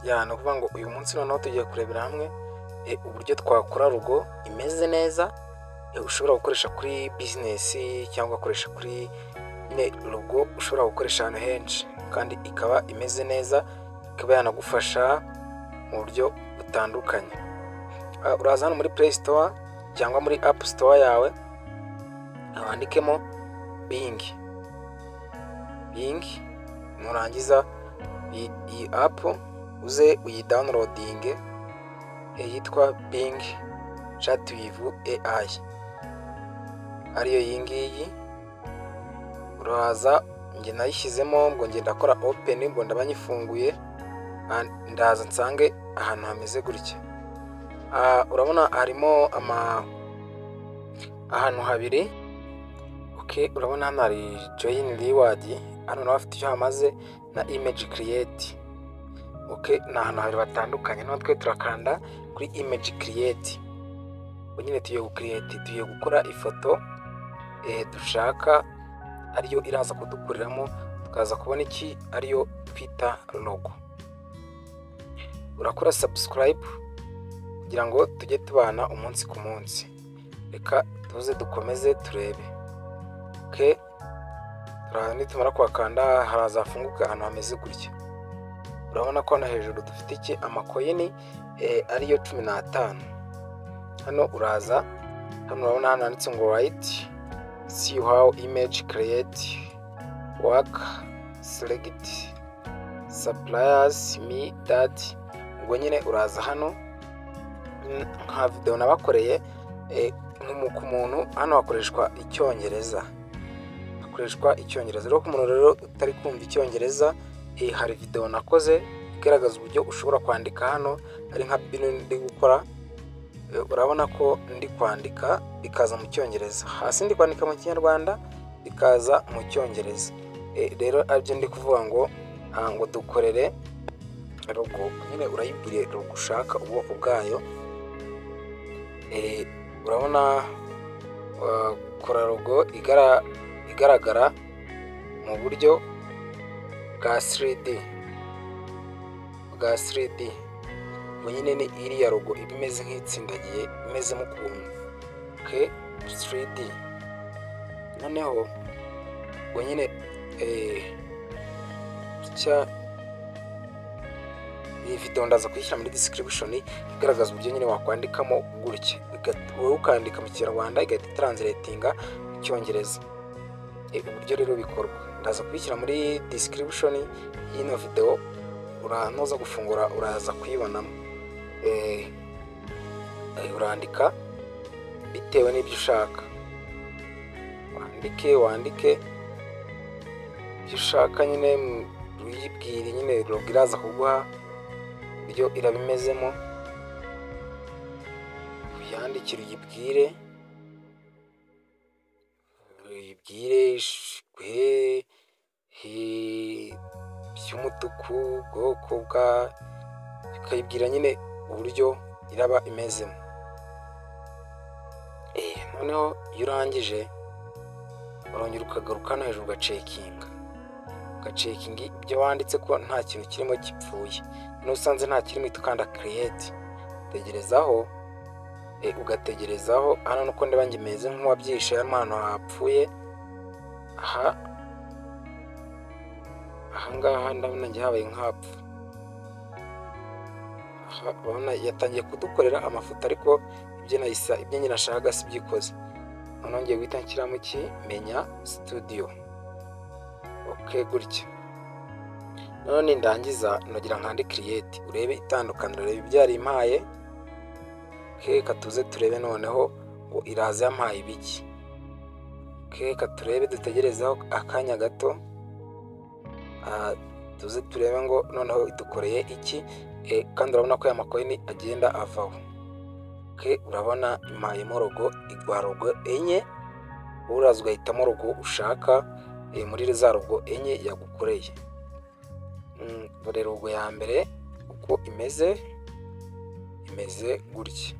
ni ukuvuga ngo uyu munsi noneho tugiye kurebera hamwe uburyo twakora logo imeze neza, ushobora gukoresha kuri bizinesi cyangwa ugakoresha kuri logo ushobora gukoresha ahantu henshi kandi ikaba imeze neza, ikaba yanagufasha mu buryo butandukanye. Uraza hano muri Play Store cyangwa muri App Store yawe, wandikemo Bing, nurangiza iyi app uze uyidownloadinge, yitwa Bing Chat with AI, ariyo iyi ngiyi. Uraza njye nayishyizemo ngo njye ndakora open, ngo ndabanyifunguye ndaza nsange ahantu hameze gutya. Urabona harimo ahantu habiri. Urabona hano hari join reward, hano nawe afite icyo hamaze na image create. Ni ahantu habiri batandukanye. None twe turakanda kuri image create. Nyine tugiye gukora ifoto dushaka, ariyo iraza kudukuriramo, tukaza kubona iki ariyo twita logo. Urakora subscribe kugira ngo tujye tubana umunsi ku munsi. Reka tuze dukomeze turebe. Nitumara kuhakanda harazafunguka ahantu hameze gutya. Urabona ko hano hejuru dufite iki amakoyini ariyo 15. Hano uraza, hano urabona hano handitse ngo write, see how image create work, select suppliers me that. Ubwo nyine uraza hano nka video nabakoreye ku muntu, hano hakoreshwa icyongereza, rero ku muntu rero utari kumva icyongereza, hari video nakoze igaragaza uburyo ushobora kwandika hano ari nka bino ndi gukora. Urabona ko ndi kwandika bikaza mu cyongereza, hasi ndi kwandika mu kinyarwanda bikaza mu cyongereza. Rero aribyo ndi kuvuga ngo dukorere logo. Nyine urayibwire logo ushaka ubwoko bwayo. Urabona kora logo igaragara mu buryo bwa 3D. Nyine ni iriya logo iba imeze nk'itsindagiye, imeze mu kuntu 3D. Noneho ubwo nyine iyi video ndaza kuyishyira muri description igaragaza uburyo nyine wakwandikamo gutya, wowe ukandika mu kinyarwanda igahita translatinga mu cyongereza. Uburyo rero bikorwa ndaza kuyishyira muri description y'ino video, uranoza gufungura uraza kuyibonamo. Urandika bitewe n'ibyo ushaka, wandike ibyo ushaka, nyine uyibwire nyine logo iraza kuguha ibyo irabimezemo, uyandikire uyibwire by'umutuku ubwoko bwa, ukayibwira nyine uburyo iraba imezemo. Noneho iyo urangije urongera ukagaruka hano hejuru ugacekinga ibyo wanditse ko nta kintu kirimo gipfuye. Nusanze nta kirimo ukanda create, ugategerezaho. Hano nuko ndeba njye meze nk'uwabyishe, hano ahantu hapfuye. Ahangaha ndabona njye habaye nk'hapfu. Urabona yatangiye kudukorera amafoto, ariko ibyo nyine ashaka si byikoze. Noneho ngiye guhita nshyiramo menya studio. Gutya. None ndangiza nogira nkandi create, urebe itandukaniro, urebe ibyo yari impaye. Reka tuze turebe noneho ngo iraza yampaye ibiki. Reka turebe, dutegerezeho akanya gato. Tuze turebe ngo noneho idukoreye iki. Kandi urabona ko ya makoyini agenda avaho. Urabona impayemo logo, igwa logo enye. Uraza ugahitamo logo ushaka muri za logo enye yagukoreye. Dore logo ya mbere uko imeze gutya.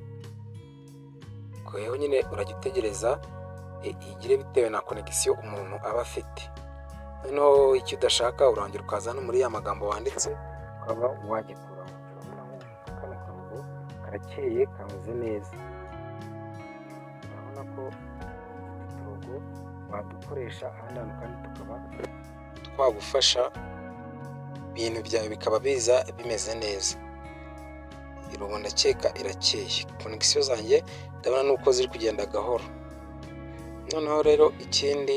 Nyine urajya utegereza igire bitewe na connection umuntu aba afite. Noneho icyo udashaka urongera ukaza no muri ya magambo wanditse ukaba wagikuraho. Kano karugo karakeye kameze neza, urabona ko uturugo wadukoresha ahandi hantu kandi tukaba twagufasha ibintu byawe bikaba biza bimeze neza. Irugo ndakeka irakeye, konegisiyo zanjye ndabona nuko ziri kugenda gahoro. Noneho rero ikindi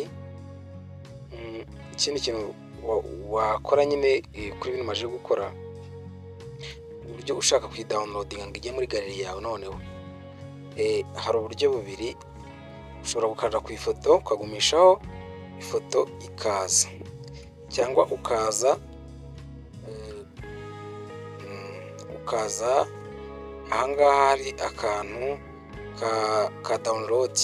kintu wakora nyine kuri bino maje gukora, uburyo ushaka kuyidawunilodinga ngo ijye muri galeri yawe. Noneho hari uburyo bubiri, ushobora gukanda ku ifoto ukagumishaho ifoto ikaza, cyangwa ukaza ahangaha hari akantu ka download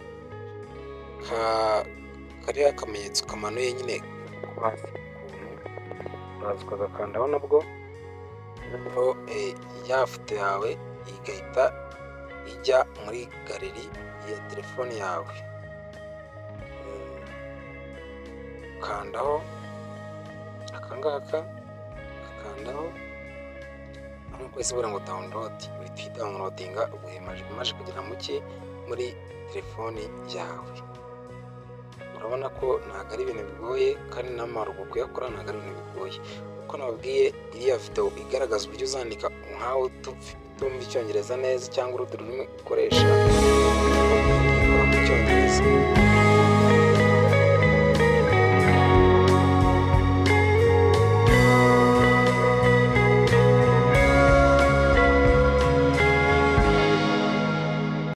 kariho akamenyetso kamanuye nyine hasi, uraza ukagakandaho nabwo, noneho ya foto yawe igahita ijya muri galeri ya telefone yawe. Ukandaho akangaka, ugakandaho nkuko isubira ngo download, uhita uyidawunilodinga imaze kugera muri telefoni yawe. Urabona ko ntabwo ari ibintu bigoye, kandi n'amarugo kuyakora ntabwo ari ibintu bigoye. Uko nababwiye, iriya video igaragaza uburyo uzandika nkaho utumva icyongereza neza cyangwa urundi rurimi ukoresha mu cyongereza.